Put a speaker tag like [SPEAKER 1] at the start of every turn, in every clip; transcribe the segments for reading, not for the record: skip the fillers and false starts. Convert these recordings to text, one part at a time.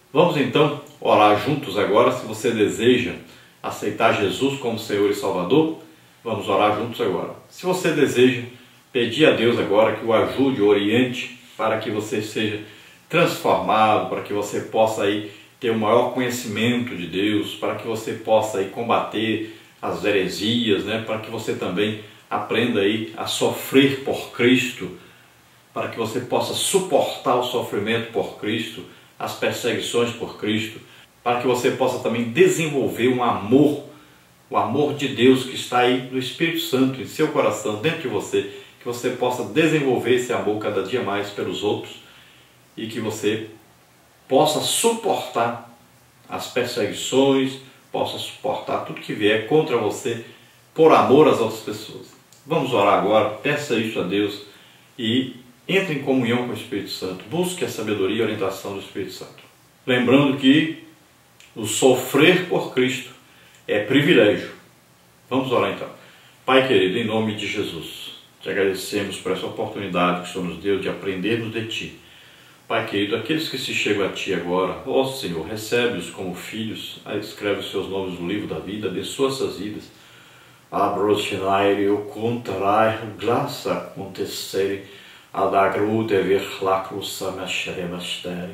[SPEAKER 1] Vamos então orar juntos agora. Se você deseja aceitar Jesus como Senhor e Salvador, vamos orar juntos agora. Se você deseja pedir a Deus agora que o ajude, o oriente, para que você seja transformado, para que você possa aí ter um maior conhecimento de Deus, para que você possa aí combater as heresias, para que você também aprenda aí a sofrer por Cristo, para que você possa suportar o sofrimento por Cristo, as perseguições por Cristo, para que você possa também desenvolver um amor, o amor de Deus que está aí no Espírito Santo, em seu coração, dentro de você, que você possa desenvolver esse amor cada dia mais pelos outros e que você possa suportar as perseguições, possa suportar tudo que vier contra você por amor às outras pessoas. Vamos orar agora, peça isso a Deus e entre em comunhão com o Espírito Santo. Busque a sabedoria e a orientação do Espírito Santo. Lembrando que o sofrer por Cristo é privilégio. Vamos orar então. Pai querido, em nome de Jesus, te agradecemos por essa oportunidade que o Senhor nos deu de aprendermos de Ti. Pai querido, aqueles que se chegam a Ti agora, ó Senhor, recebe-os como filhos, escreve os seus nomes no livro da vida, abençoa essas vidas. Abrostinai o contarai, graça acontecer, adagrude ver lacrusa mestere.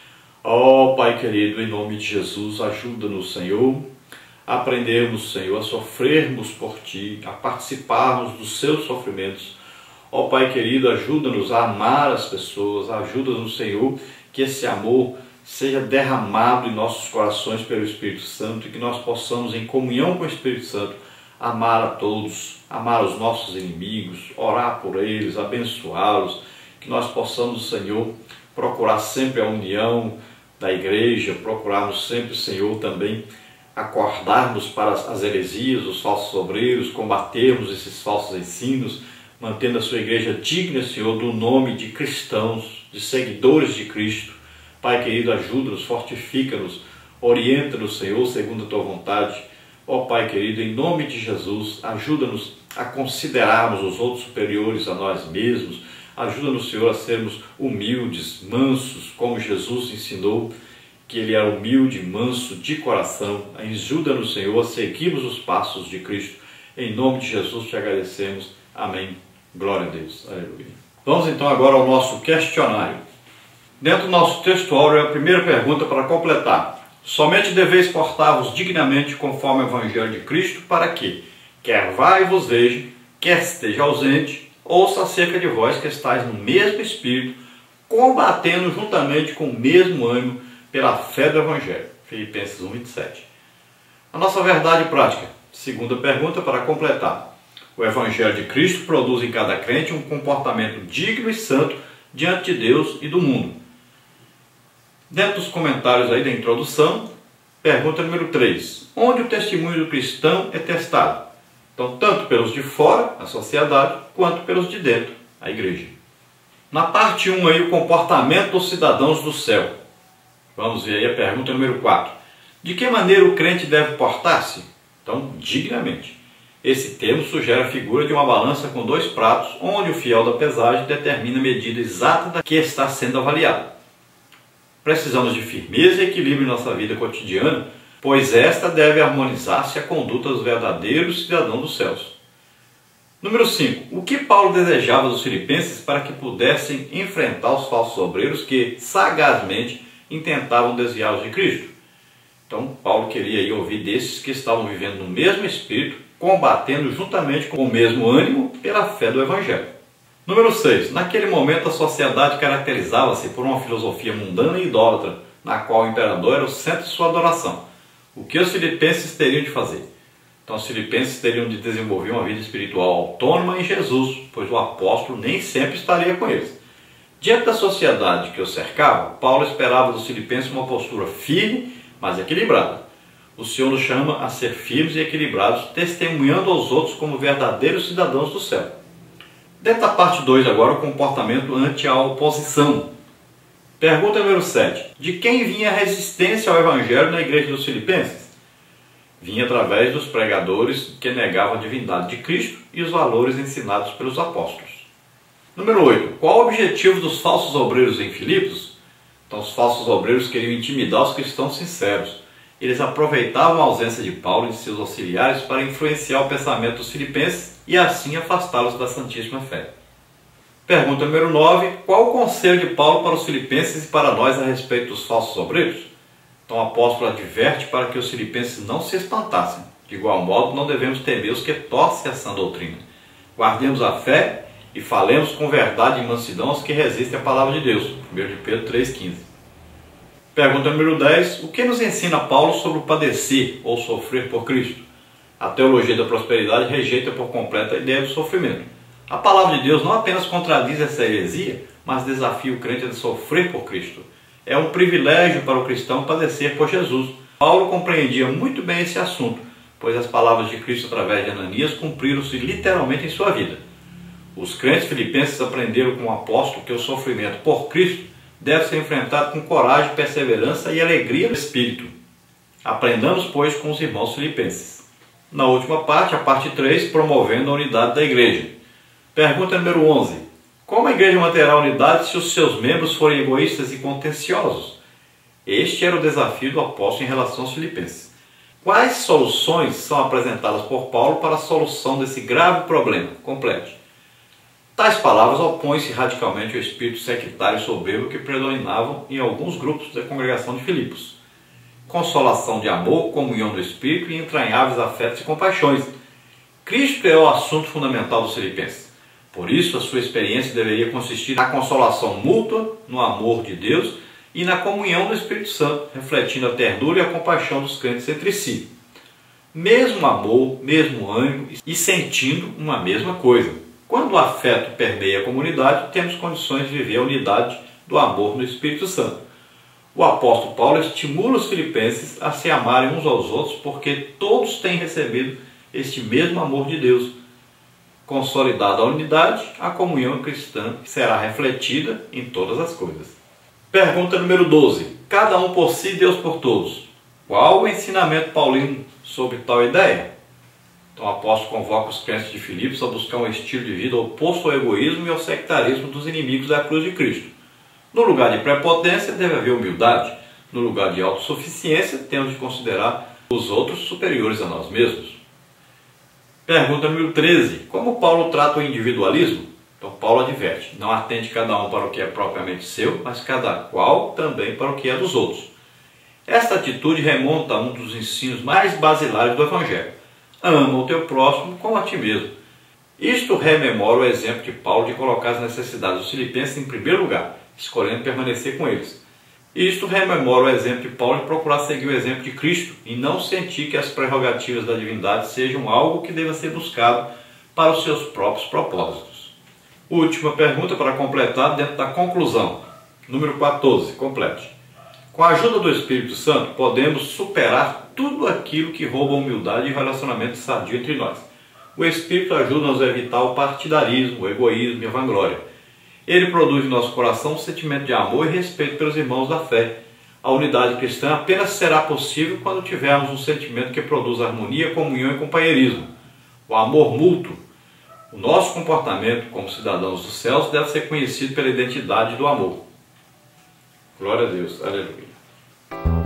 [SPEAKER 1] Ó Pai querido, em nome de Jesus, ajuda-nos, Senhor, a aprendermos, Senhor, a sofrermos por Ti, a participarmos dos Seus sofrimentos. Ó Pai querido, ajuda-nos a amar as pessoas, ajuda-nos, Senhor, que esse amor seja derramado em nossos corações pelo Espírito Santo e que nós possamos, em comunhão com o Espírito Santo, amar a todos, amar os nossos inimigos, orar por eles, abençoá-los, que nós possamos, Senhor, procurar sempre a união da igreja, procurarmos sempre, Senhor, também acordarmos para as heresias, os falsos obreiros, combatermos esses falsos ensinos, mantendo a sua igreja digna, Senhor, do nome de cristãos, de seguidores de Cristo. Pai querido, ajuda-nos, fortifica-nos, orienta-nos, Senhor, segundo a Tua vontade. Ó Pai querido, em nome de Jesus, ajuda-nos a considerarmos os outros superiores a nós mesmos. Ajuda-nos, Senhor, a sermos humildes, mansos, como Jesus ensinou, que Ele era humilde, manso, de coração. Ajuda-nos, Senhor, a seguirmos os passos de Cristo. Em nome de Jesus te agradecemos. Amém. Glória a Deus. Aleluia. Vamos então agora ao nosso questionário. Dentro do nosso textuário é a primeira pergunta para completar. Somente deveis portar-vos dignamente conforme o Evangelho de Cristo, para que, quer vá e vos veja, quer esteja ausente, ouça acerca de vós que estáis no mesmo Espírito, combatendo juntamente com o mesmo ânimo pela fé do Evangelho. Filipenses 1:27. A nossa verdade prática. Segunda pergunta para completar. O Evangelho de Cristo produz em cada crente um comportamento digno e santo diante de Deus e do mundo. Dentro dos comentários aí da introdução, pergunta número 3. Onde o testemunho do cristão é testado? Então, tanto pelos de fora, a sociedade, quanto pelos de dentro, a igreja. Na parte 1 aí, o comportamento dos cidadãos do céu. Vamos ver aí a pergunta número 4. De que maneira o crente deve portar-se? Então, dignamente. Esse termo sugere a figura de uma balança com 2 pratos, onde o fiel da pesagem determina a medida exata da que está sendo avaliada. Precisamos de firmeza e equilíbrio em nossa vida cotidiana, pois esta deve harmonizar-se à conduta dos verdadeiros cidadãos dos céus. Número 5. O que Paulo desejava dos filipenses para que pudessem enfrentar os falsos obreiros que sagazmente intentavam desviá-los de Cristo? Então, Paulo queria aí ouvir desses que estavam vivendo no mesmo Espírito, combatendo juntamente com o mesmo ânimo pela fé do Evangelho. Número 6. Naquele momento a sociedade caracterizava-se por uma filosofia mundana e idólatra, na qual o imperador era o centro de sua adoração. O que os filipenses teriam de fazer? Então os filipenses teriam de desenvolver uma vida espiritual autônoma em Jesus, pois o apóstolo nem sempre estaria com eles. Diante da sociedade que os cercava, Paulo esperava dos filipenses uma postura firme, mas equilibrada. O Senhor nos chama a ser firmes e equilibrados, testemunhando aos outros como verdadeiros cidadãos do céu. Dentro da parte 2 agora, o comportamento ante a oposição. Pergunta número 7. De quem vinha a resistência ao Evangelho na igreja dos Filipenses? Vinha através dos pregadores que negavam a divindade de Cristo e os valores ensinados pelos apóstolos. Número 8. Qual o objetivo dos falsos obreiros em Filipos? Então os falsos obreiros queriam intimidar os cristãos sinceros. Eles aproveitavam a ausência de Paulo e de seus auxiliares para influenciar o pensamento dos filipenses e assim afastá-los da santíssima fé. Pergunta número 9. Qual o conselho de Paulo para os filipenses e para nós a respeito dos falsos obreiros? Então o apóstolo adverte para que os filipenses não se espantassem. De igual modo, não devemos temer os que torcem a sã doutrina. Guardemos a fé e falemos com verdade e mansidão aos que resistem à palavra de Deus. 1 de Pedro 3,15. Pergunta número 10. O que nos ensina Paulo sobre o padecer ou sofrer por Cristo? A teologia da prosperidade rejeita por completo a ideia do sofrimento. A palavra de Deus não apenas contradiz essa heresia, mas desafia o crente a sofrer por Cristo. É um privilégio para o cristão padecer por Jesus. Paulo compreendia muito bem esse assunto, pois as palavras de Cristo através de Ananias cumpriram-se literalmente em sua vida. Os crentes filipenses aprenderam com o apóstolo que o sofrimento por Cristo deve ser enfrentado com coragem, perseverança e alegria do Espírito. Aprendamos, pois, com os irmãos filipenses. Na última parte, a parte 3, promovendo a unidade da igreja. Pergunta número 11. Como a igreja manterá a unidade se os seus membros forem egoístas e contenciosos? Este era o desafio do apóstolo em relação aos filipenses. Quais soluções são apresentadas por Paulo para a solução desse grave problema? Complete. Tais palavras opõem-se radicalmente ao espírito sectário e soberbo que predominavam em alguns grupos da congregação de Filipos. Consolação de amor, comunhão do espírito e entranháveis afetos e compaixões. Cristo é o assunto fundamental dos filipenses. Por isso, a sua experiência deveria consistir na consolação mútua, no amor de Deus e na comunhão do Espírito Santo, refletindo a ternura e a compaixão dos crentes entre si. Mesmo amor, mesmo ânimo e sentindo uma mesma coisa. Quando o afeto permeia a comunidade, temos condições de viver a unidade do amor no Espírito Santo. O apóstolo Paulo estimula os filipenses a se amarem uns aos outros porque todos têm recebido este mesmo amor de Deus. Consolidada a unidade, a comunhão cristã será refletida em todas as coisas. Pergunta número 12. Cada um por si, Deus por todos. Qual o ensinamento paulino sobre tal ideia? Então o apóstolo convoca os crentes de Filipos a buscar um estilo de vida oposto ao egoísmo e ao sectarismo dos inimigos da cruz de Cristo. No lugar de prepotência deve haver humildade. No lugar de autossuficiência temos de considerar os outros superiores a nós mesmos. Pergunta número 13. Como Paulo trata o individualismo? Então Paulo adverte, não atente cada um para o que é propriamente seu, mas cada qual também para o que é dos outros. Esta atitude remonta a um dos ensinos mais basilares do Evangelho. Ama o teu próximo como a ti mesmo. Isto rememora o exemplo de Paulo de colocar as necessidades dos filipenses em primeiro lugar, escolhendo permanecer com eles. Isto rememora o exemplo de Paulo de procurar seguir o exemplo de Cristo e não sentir que as prerrogativas da divindade sejam algo que deva ser buscado para os seus próprios propósitos. Última pergunta para completar dentro da conclusão. Número 14. Complete. Com a ajuda do Espírito Santo, podemos superar tudo aquilo que rouba a humildade e relacionamento sadio entre nós. O Espírito ajuda-nos a evitar o partidarismo, o egoísmo e a vanglória. Ele produz em nosso coração um sentimento de amor e respeito pelos irmãos da fé. A unidade cristã apenas será possível quando tivermos um sentimento que produz harmonia, comunhão e companheirismo. O amor mútuo. O nosso comportamento como cidadãos dos céus deve ser conhecido pela identidade do amor. Glória a Deus. Aleluia.